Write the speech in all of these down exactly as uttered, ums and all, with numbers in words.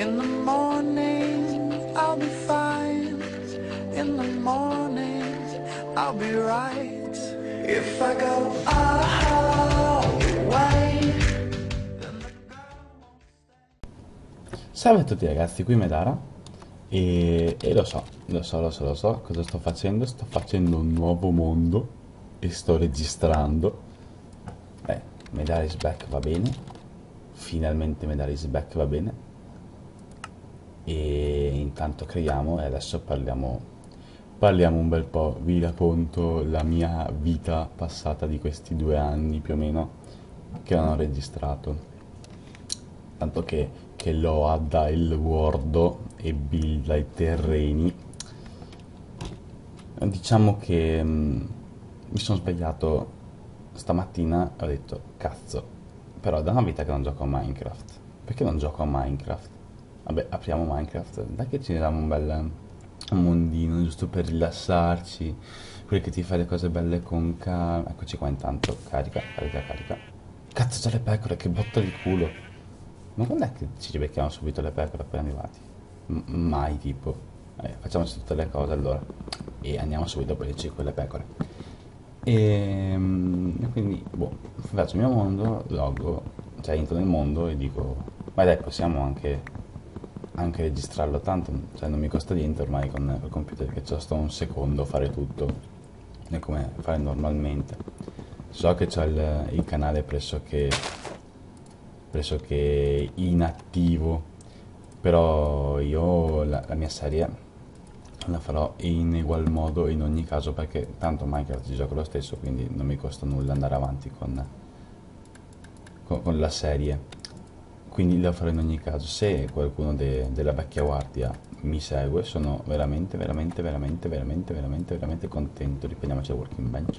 In the morning I'll be fine. In the morning I'll be right. If I go away. Salve a tutti ragazzi, qui Medara e, e lo so, lo so, lo so, lo so cosa sto facendo. Sto facendo un nuovo mondo e sto registrando. Beh, Medara is back va bene. Finalmente Medara is back va bene. E intanto creiamo e adesso parliamo, parliamo un bel po'. Vi racconto la mia vita passata di questi due anni più o meno che non ho registrato. Tanto che, che Load il World e builda i terreni. Diciamo che mh, mi sono svegliato stamattina e ho detto cazzo, però da una vita che non gioco a Minecraft, perché non gioco a Minecraft? Vabbè, apriamo Minecraft, dai che ci diamo un bel un mondino giusto per rilassarci, quelli che ti fai le cose belle con calma. Eccoci qua intanto, carica, carica, carica. Cazzo, c'è le pecore, che botta di culo. Ma quando è che ci becchiamo subito le pecore appena arrivati? M- mai tipo. Eh, facciamoci tutte le cose allora. E andiamo subito a prenderci quelle pecore. E mm, quindi, boh, faccio il mio mondo, loggo, cioè entro nel mondo e dico, ma dai, possiamo anche, anche registrarlo, tanto, cioè non mi costa niente ormai con il computer che ci sto un secondo a fare tutto, è come fare normalmente. So che c'ho il, il canale pressoché pressoché inattivo, però io la, la mia serie la farò in egual modo in ogni caso perché tanto Minecraft ci gioco lo stesso, quindi non mi costa nulla andare avanti con, con, con la serie. Quindi la farò in ogni caso. Se qualcuno de- della vecchia guardia mi segue, sono veramente, veramente, veramente, veramente, veramente, veramente contento. Riprendiamoci al working bench.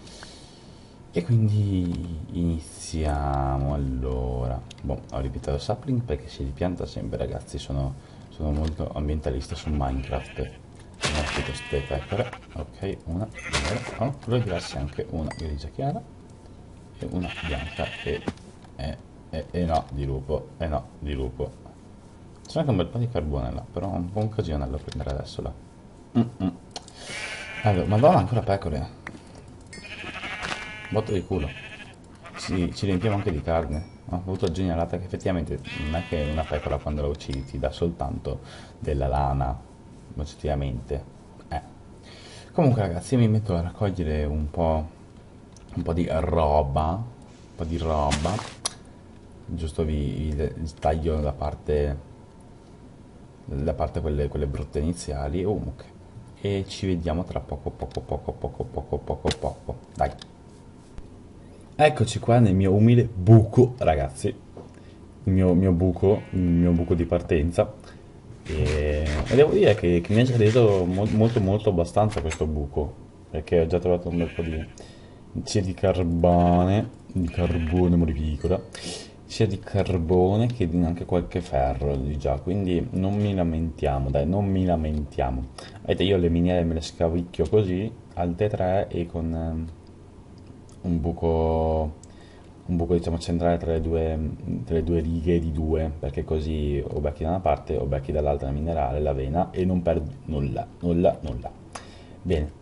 E quindi iniziamo allora. Boh, ho ripetuto il sapling perché si ripianta sempre, ragazzi. Sono, sono molto ambientalista su Minecraft. Metto queste pecore. Ok, una nera. Oh, due diverse anche una grigia chiara e una bianca e, e, e, e no, di lupo. E no, di lupo. C'è anche un bel po' di carbone là, però un po' un casino da prendere adesso là. Mm-mm. Allora, madonna, ancora pecore. Botto di culo. Ci, ci riempiamo anche di carne. Ho avuto la genialata che effettivamente non è che una pecora quando la uccidi ti dà soltanto della lana, oggettivamente. Eh. Comunque ragazzi, io mi metto a raccogliere un po', un po' di roba, un po' di roba. Giusto vi, vi taglio la parte, la parte quelle, quelle brutte iniziali. Oh, ok. E ci vediamo tra poco, poco, poco, poco, poco, poco, poco. Dai. Eccoci qua nel mio umile buco, ragazzi, il mio, mio buco, il mio buco di partenza. E, e devo dire che, che mi ha già reso mo- molto molto abbastanza questo buco, perché ho già trovato un bel po' di, sia di carbone, di carbone morificola, sia di carbone che di anche qualche ferro di già, quindi non mi lamentiamo, dai, non mi lamentiamo. Vedete, io le miniere me le scavicchio così, alte tre e con ehm, un buco, un buco diciamo centrale tra le due, tra le due righe di due, perché così o becchi da una parte o becchi dall'altra il minerale, la vena e non perdi nulla, nulla, nulla. Bene,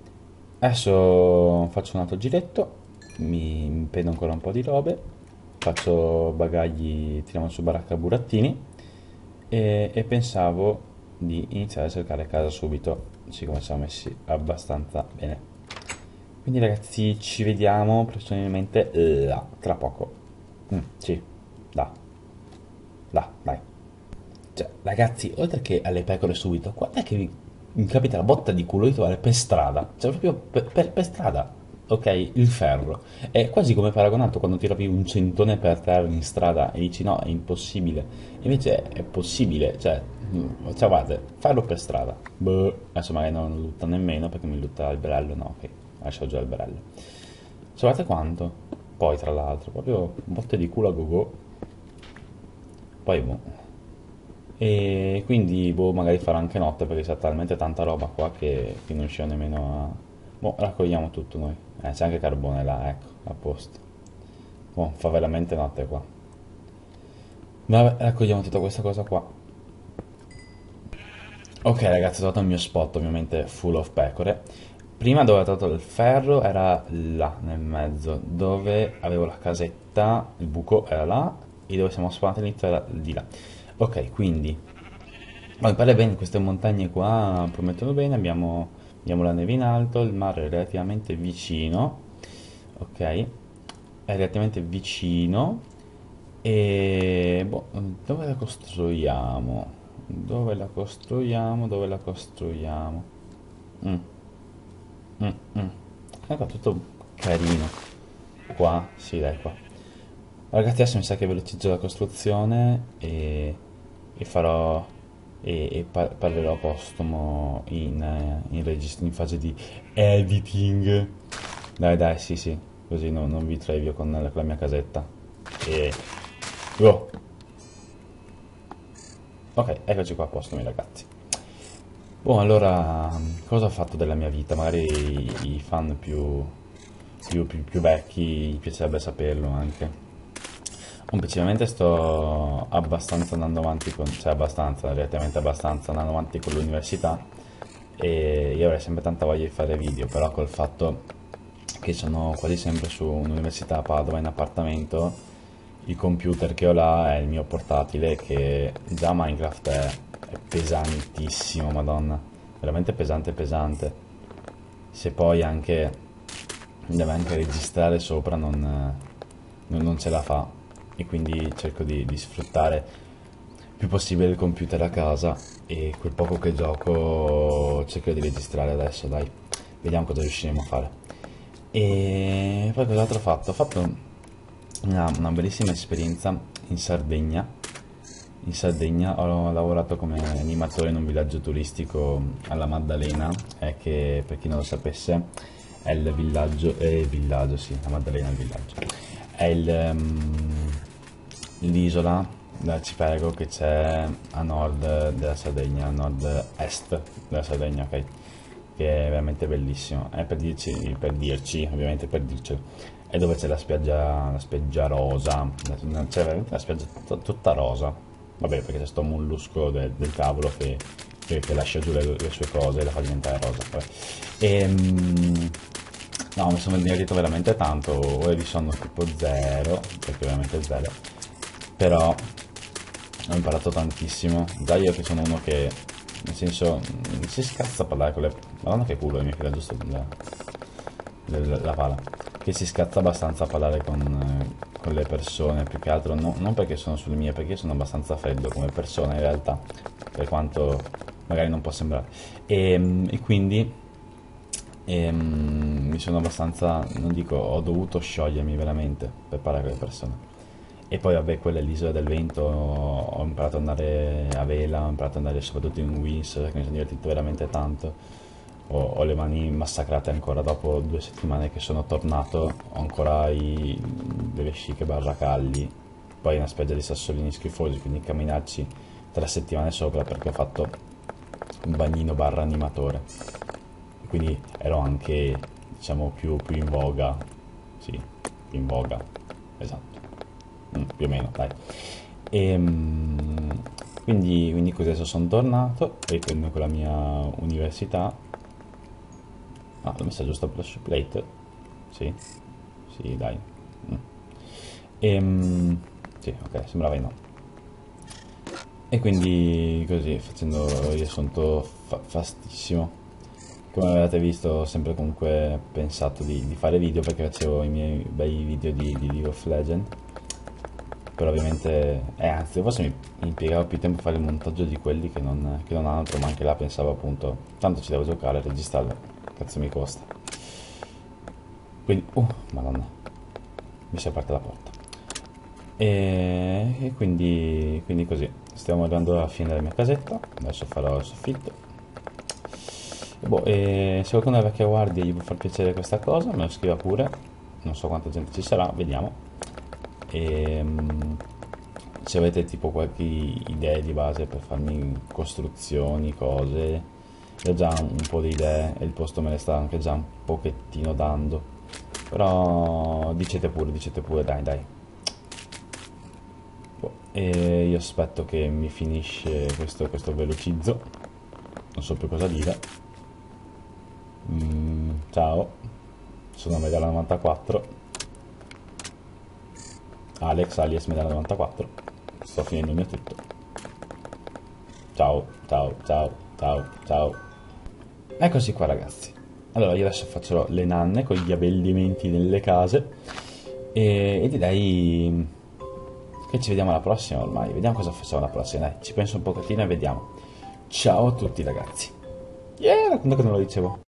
adesso faccio un altro giretto, mi, mi prendo ancora un po' di robe, faccio bagagli, tiriamo su baracca burattini e, e pensavo di iniziare a cercare casa subito, siccome siamo messi abbastanza bene. Quindi ragazzi ci vediamo probabilmente là, tra poco. Mm, sì, là, là, dai. Cioè, ragazzi, oltre che alle pecore subito, guarda che mi, mi capita la botta di culo di trovare per strada. Cioè, proprio per, per- per strada, ok? Il ferro. È quasi come paragonato quando ti trovi un centone per terra in strada e dici no, è impossibile. Invece è possibile, cioè, mm, cioè guardate, farlo per strada. Boh, adesso magari non lo lutta nemmeno perché mi lutta l'alberello, no, ok, lascio già l'alberello. Sapete quanto? Poi, tra l'altro, proprio botte di culo a go-go. Poi, boh. E quindi boh, magari farò anche notte perché c'è talmente tanta roba qua che, che non riusciamo nemmeno a... Boh, raccogliamo tutto noi. Eh, c'è anche carbone là, ecco, a posto. Boh, fa veramente notte qua. Vabbè, raccogliamo tutta questa cosa qua. Ok ragazzi, ho trovato il mio spot, ovviamente full of pecore. Prima dove ho trovato il ferro era là, nel mezzo, dove avevo la casetta, il buco era là, e dove siamo spawnati all'inizio era di là. Ok, quindi, oh, mi pare bene, queste montagne qua promettono bene, abbiamo, abbiamo la neve in alto, il mare è relativamente vicino, ok, è relativamente vicino, e boh, dove la costruiamo? Dove la costruiamo? Dove la costruiamo? Mm, mm, mm. Ecco, tutto carino. Qua? Sì, dai, qua. Ragazzi, adesso mi sa che velocizzo la costruzione e, e farò... e, e par- parlerò postumo in, eh, in, regist- in fase di editing. Dai, dai, sì, sì. Così no- non vi trevio con la, con la mia casetta. E... Go! Ok, eccoci qua a posto, miei ragazzi. Boh, allora, cosa ho fatto della mia vita? Magari i, i fan più, più, più, più vecchi gli piacerebbe saperlo anche. Complessivamente sto abbastanza andando avanti con, cioè abbastanza, relativamente abbastanza andando avanti con l'università e io avrei sempre tanta voglia di fare video, però col fatto che sono quasi sempre su un'università a Padova in appartamento, il computer che ho là è il mio portatile che già Minecraft è, è pesantissimo, madonna, veramente pesante pesante. Se poi anche deve anche registrare sopra non, non, non ce la fa e quindi cerco di, di sfruttare il più possibile il computer a casa e quel poco che gioco cerco di registrare adesso, dai, vediamo cosa riusciremo a fare. E poi cos'altro ho fatto? Ho fatto una, una bellissima esperienza in Sardegna. In Sardegna ho lavorato come animatore in un villaggio turistico alla Maddalena, eh, che per chi non lo sapesse è il villaggio, è il villaggio, sì, la Maddalena è il villaggio, è il, ehm, l'isola dell'arcipelago che c'è a nord della Sardegna, a nord-est della Sardegna, ok? Che è veramente bellissimo. È per dirci, per dirci, ovviamente per dircelo. È dove c'è la spiaggia, la spiaggia rosa, c'è veramente la spiaggia tutta, tutta rosa. Vabbè, perché c'è sto mollusco del, del tavolo che, che, che lascia giù le, le sue cose e la fa diventare rosa. Vabbè. E, mm, no, mi sono divertito veramente tanto. Ora vi sono tipo zero, perché veramente zero. Però ho imparato tantissimo. Già io che sono uno che, nel senso, mm, si scazza a parlare con le... Madonna che culo, mi fila giusto la, la, la pala. Che si scazza abbastanza a parlare con, eh, con le persone, più che altro no- non perché sono sulle mie, perché io sono abbastanza freddo come persona in realtà, per quanto magari non può sembrare. E, e quindi ehm, mi sono abbastanza, non dico, ho dovuto sciogliermi veramente per parlare con le persone. E poi vabbè, quella è l'isola del vento, ho imparato ad andare a vela, ho imparato ad andare soprattutto in Wings, che mi sono divertito veramente tanto. Ho, ho le mani massacrate ancora dopo due settimane che sono tornato, ho ancora i, le vesciche barracalli, poi una spiaggia di sassolini schifosi, quindi camminarci tre settimane sopra perché ho fatto un bagnino barra animatore. Quindi ero anche, diciamo, più, più in voga, sì, più in voga, esatto. Mm, più o meno, dai. E, mm, quindi, quindi così adesso sono tornato, riprendo con la mia università. Ah, l'ho messa giusto per la plate. Sì, sì, dai. Mm. E, mm, sì, ok, sembrava di no. E quindi così, facendo il riassunto fa- fastissimo. Come avete visto, ho sempre comunque pensato di, di fare video perché facevo i miei bei video di, di League of Legends. Però ovviamente, eh, anzi, forse mi, mi impiegavo più tempo a fare il montaggio di quelli che non, che non altro, ma anche là pensavo appunto, tanto ci devo giocare, registrarlo, cazzo mi costa. Quindi, uh, madonna, mi si è aperta la porta. E, e quindi, quindi così, stiamo arrivando alla fine della mia casetta, adesso farò il soffitto. E boh, e se qualcuno della vecchia guardia gli può far piacere questa cosa, me lo scriva pure, non so quanta gente ci sarà, vediamo. E, mm, se avete tipo qualche idea di base per farmi costruzioni, cose, io ho già un po' di idee e il posto me le sta anche già un pochettino dando. Però dicete pure, dicete pure, dai, dai. Boh, e io aspetto che mi finisce questo, questo velocizzo non so più cosa dire. Mm, ciao, sono Medalla novantaquattro, Alex alias Medalla novantaquattro, sto finendo il mio tutto. Ciao, ciao, ciao, ciao, ciao. Eccoci qua ragazzi. Allora io adesso faccio le nanne con gli abbellimenti nelle case e, e direi che ci vediamo alla prossima ormai. Vediamo cosa facciamo alla prossima, dai, ci penso un pochettino e vediamo. Ciao a tutti ragazzi. Yeah, quando che non lo dicevo.